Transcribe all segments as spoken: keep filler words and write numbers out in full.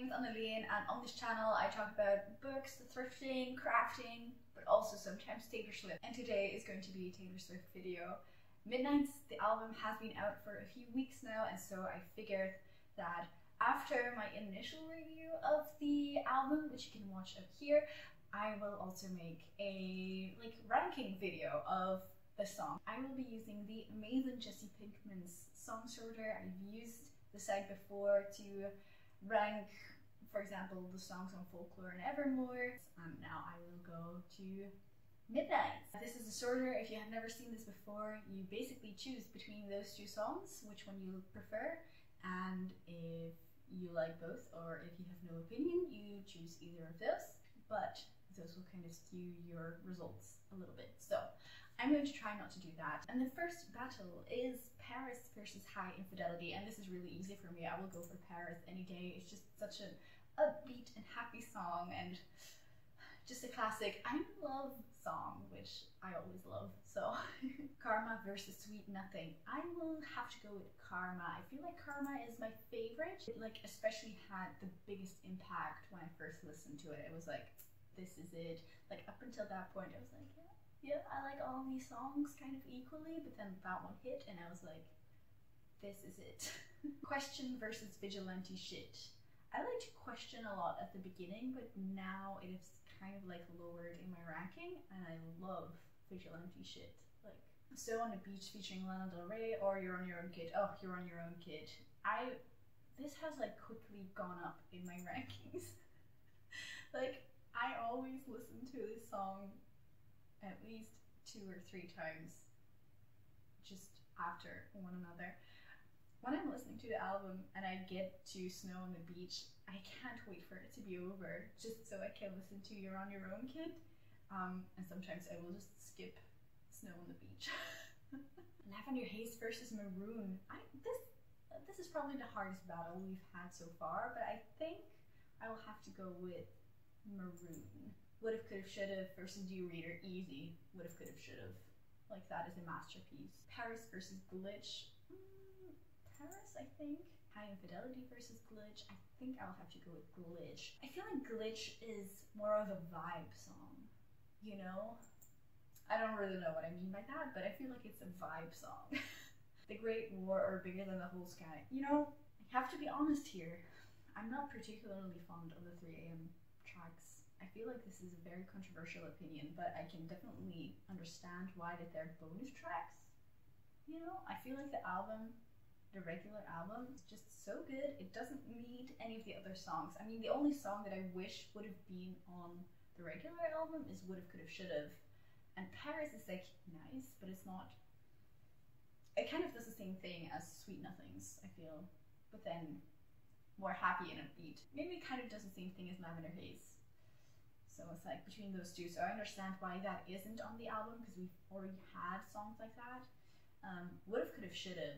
name is Anneleen, and on this channel I talk about books, thrifting, crafting, but also sometimes Taylor Swift. And today is going to be a Taylor Swift video. Midnights, the album, has been out for a few weeks now, and so I figured that after my initial review of the album, which you can watch up here, I will also make a like ranking video of the song. I will be using the amazing Jesse Pinkman's song sorter. I've used the site before to rank, for example, the songs on Folklore and Evermore. And now I will go to Midnights. This is a sorter. If you have never seen this before, you basically choose between those two songs, which one you prefer, and if you like both or if you have no opinion, you choose either of those, but those will kind of skew your results a little bit. So I'm going to try not to do that. And the first battle is Paris versus High Infidelity, and this is really easy for me. I will go for Paris any day. It's just such an upbeat and happy song and just a classic I'm in love song, which I always love. So Karma versus Sweet Nothing. I will have to go with Karma. I feel like Karma is my favorite. It like especially had the biggest impact when I first listened to it. It was like, this is it. Like up until that point I was like, yeah, yeah, I like all these songs kind of equally, but then that one hit and I was like, this is it. Question versus Vigilante Shit. I like to question a lot at the beginning, but now it is kind of like lowered in my ranking, and I love Vigilante Shit. Like, So on the Beach featuring Lana Del Rey, or You're on Your Own Kid. Oh, You're on Your Own Kid. I, this has like quickly gone up in my rankings. Like, I always listen to this song at least two or three times just after one another. When I'm listening to the album and I get to Snow on the Beach, I can't wait for it to be over just so I can listen to You're on Your Own Kid. Um, and sometimes I will just skip Snow on the Beach. Lavender Haze versus Maroon. I, this, this is probably the hardest battle we've had so far, but I think I will have to go with Maroon. Would've, Could've, Should've versus Do You Reader. Easy. Would've, Could've, Should've. Like, that is a masterpiece. Paris versus Glitch. Mm, Paris, I think. High Infidelity versus Glitch. I think I'll have to go with Glitch. I feel like Glitch is more of a vibe song, you know? I don't really know what I mean by that, but I feel like it's a vibe song. The Great War or Bigger Than the Whole Sky. You know, I have to be honest here. I'm not particularly fond of the three A M tracks. I feel like this is a very controversial opinion, but I can definitely understand why that they're bonus tracks. You know, I feel like the album, the regular album, is just so good. It doesn't need any of the other songs. I mean, the only song that I wish would have been on the regular album is Would've, Could've, Should've. And Paris is like nice, but it's not. It kind of does the same thing as Sweet Nothings, I feel, but then more happy and upbeat. Maybe it kind of does the same thing as Lavender Haze. So it's like between those two. So I understand why that isn't on the album, because we've already had songs like that. Um, Would've, Could've, Should've.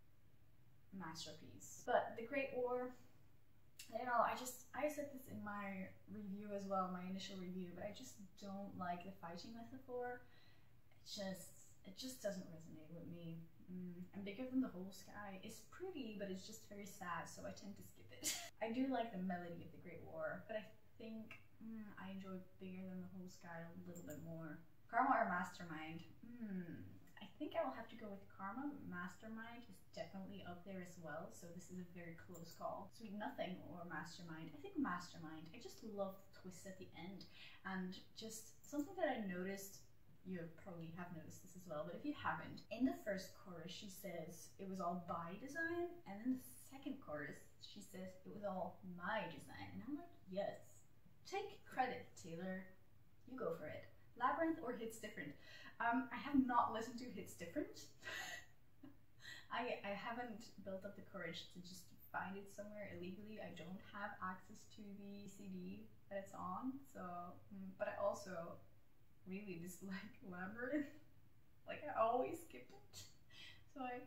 Masterpiece. But The Great War, I don't know, I just, I said this in my review as well, my initial review, but I just don't like the fighting metaphor. It just, it just doesn't resonate with me. Mm. And Bigger Than the Whole Sky is pretty, but it's just very sad, so I tend to skip it. I do like the melody of The Great War, but I think mm, I enjoy Bigger Than the Whole Sky a little bit more. Karma or Mastermind? Hmm. I think I will have to go with Karma, but Mastermind is definitely up there as well, so this is a very close call. Sweet Nothing or Mastermind? I think Mastermind. I just love the twist at the end, and just something that I noticed, you probably have noticed this as well, but if you haven't, in the first chorus she says it was all by design, and in the second chorus she says it was all my design, and I'm like, yes. Take credit, Taylor. You go for it. Labyrinth or Hits Different? Um, I have not listened to Hits Different. I, I haven't built up the courage to just find it somewhere illegally. I don't have access to the C D that it's on, so, but I also really dislike Labyrinth. Like, I always skip it. So I,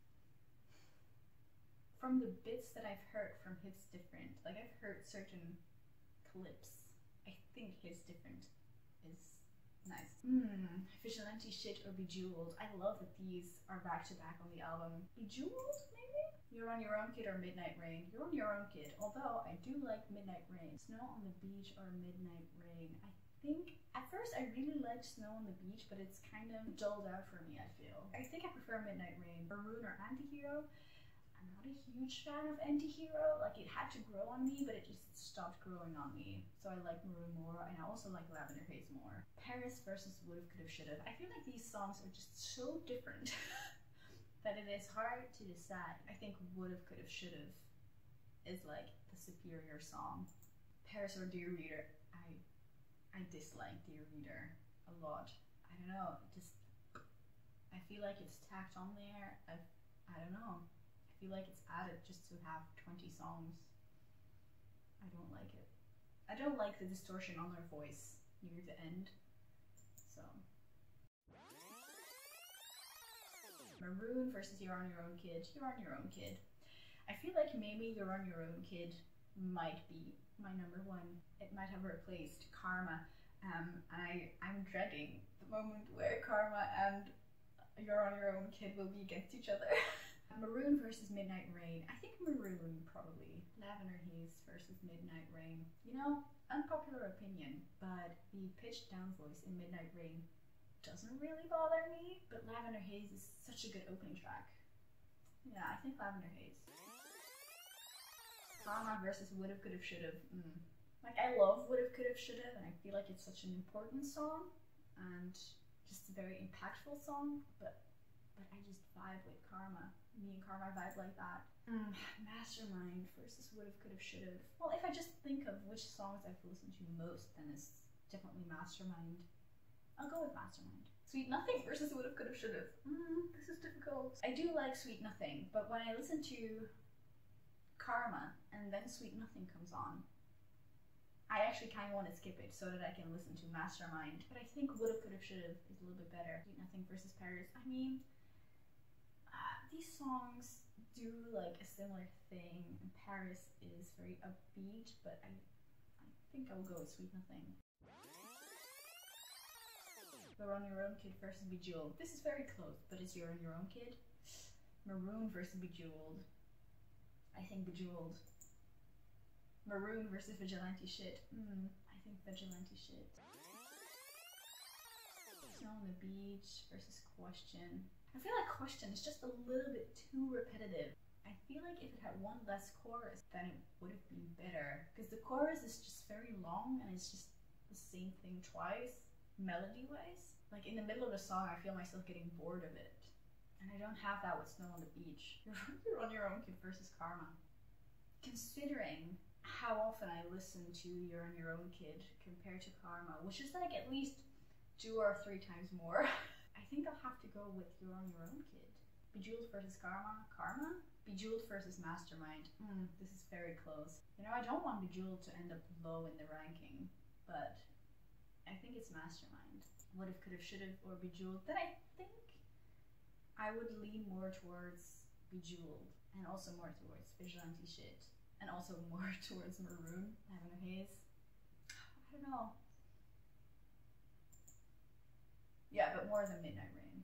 from the bits that I've heard from Hits Different, like I've heard certain clips, I think Hits Different is Nice. Hmm, Vigilante Shit or Bejeweled. I love that these are back to back on the album. Bejeweled, maybe? You're on Your Own Kid or Midnight Rain? You're on Your Own Kid, although I do like Midnight Rain. Snow on the Beach or Midnight Rain? I think, at first I really liked Snow on the Beach, but it's kind of dulled out for me, I feel. I think I prefer Midnight Rain. Maroon or Antihero? I'm not a huge fan of Antihero. Like, it had to grow on me, but it just stopped growing on me. So I like Maroon more, and I also like Lavender Haze more. Paris versus Would've, Could've, Should've. I feel like these songs are just so different that it is hard to decide. I think Would've, Could've, Should've is like the superior song. Paris or Dear Reader? I I dislike Dear Reader a lot. I don't know, just I feel like it's tacked on there. I I don't know. I feel like it's added just to have twenty songs. I don't like it. I don't like the distortion on their voice near the end. So Maroon versus You're on Your Own Kid. You're on Your Own Kid. I feel like maybe You're on Your Own Kid might be my number one. It might have replaced Karma. Um, and I, I'm dreading the moment where Karma and You're on Your Own Kid will be against each other. Maroon versus Midnight Rain. I think Maroon, probably. Lavender Haze versus Midnight Rain. You know, unpopular opinion, but the pitched down voice in Midnight Rain doesn't really bother me, but Lavender Haze is such a good opening track. Yeah, I think Lavender Haze. Karma versus Would've, Could've, Should've. Mm. Like, I love Would've, Could've, Should've, and I feel like it's such an important song, and just a very impactful song, but but I just vibe with Karma. Me and Karma vibe like that. Mm. Mastermind versus Would've, Could've, Should've. Well, if I just think of which songs I've listened to most, then it's definitely Mastermind. I'll go with Mastermind. Sweet Nothing versus Would've, Could've, Should've. Mm, this is difficult. I do like Sweet Nothing, but when I listen to Karma and then Sweet Nothing comes on, I actually kind of want to skip it so that I can listen to Mastermind. But I think Would've, Could've, Should've is a little bit better. Sweet Nothing versus Paris. I mean, uh, these songs do like a similar thing. And Paris is very upbeat, but I, I think I'll go with Sweet Nothing. You're on Your Own Kid versus Bejeweled. This is very close, but it's You're on Your Own Kid. Maroon versus Bejeweled. I think Bejeweled. Maroon versus Vigilante Shit. Mm, I think Vigilante Shit. Snow on the Beach versus Question. I feel like Question is just a little bit too repetitive. I feel like if it had one less chorus, then it would have been better. Because the chorus is just very long and it's just the same thing twice, melody-wise. Like in the middle of the song, I feel myself getting bored of it. And I don't have that with Snow on the Beach. You're on Your Own Kid versus Karma. Considering how often I listen to You're on Your Own Kid compared to Karma, which is like at least two or three times more, I think I'll have to go with You're on Your Own Kid. Bejeweled versus Karma. Karma? Bejeweled versus Mastermind. Mm, this is very close. You know, I don't want Bejeweled to end up low in the ranking, but I think it's Mastermind. Would've, Could've, Should've, or Bejeweled. Then I think I would lean more towards Bejeweled, and also more towards Vigilante Shit, and also more towards Maroon, Lavender Haze. I don't know. Yeah, but more than Midnight Rain.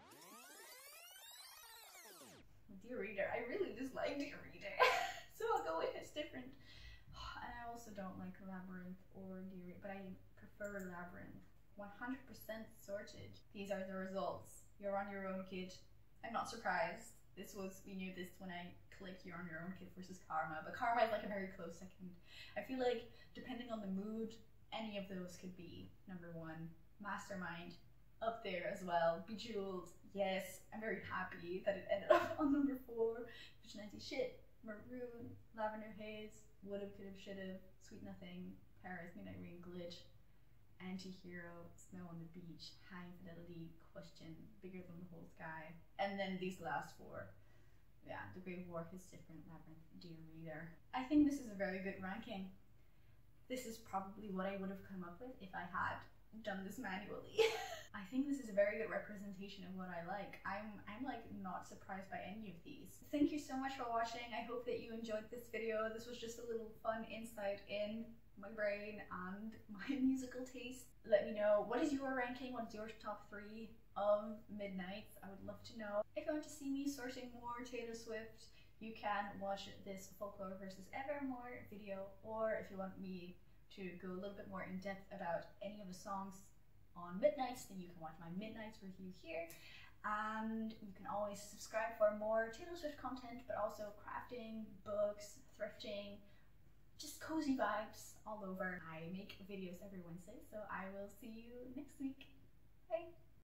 Dear Reader. I really dislike Dear Reader. So I'll go with It's Different. And I also don't like Labyrinth or Dear Reader, but I prefer Labyrinth. one hundred percent sorted. These are the results. You're on Your Own Kid. I'm not surprised. This was, we knew this when I clicked You're on Your Own Kid versus Karma, but Karma is like a very close second. I feel like depending on the mood, any of those could be number one. Mastermind, up there as well. Bejeweled, yes, I'm very happy that it ended up on number four. Vigilante Shit, Maroon, Lavender Haze, Would've, Could've, Should've, Sweet Nothing, Paris, Midnight Rain, Glitch, Antihero, Snow on the Beach, High Fidelity, Question, Bigger Than the Whole Sky, and then these last four. Yeah, The Great War is Different, Labyrinth, Dear Reader. I think this is a very good ranking. This is probably what I would have come up with if I had done this manually. I think this is a very good representation of what I like. I'm, I'm like not surprised by any of these. Thank you so much for watching. I hope that you enjoyed this video. This was just a little fun insight in my brain and my musical taste. Let me know, what is your ranking? What is your top three of Midnights? I would love to know. If you want to see me sorting more Taylor Swift, you can watch this Folklore versus Evermore video, or if you want me to go a little bit more in depth about any of the songs on Midnights, then you can watch my Midnights review here. And you can always subscribe for more Taylor Swift content, but also crafting, books, thrifting, just cozy vibes all over. I make videos every Wednesday, so I will see you next week. Bye!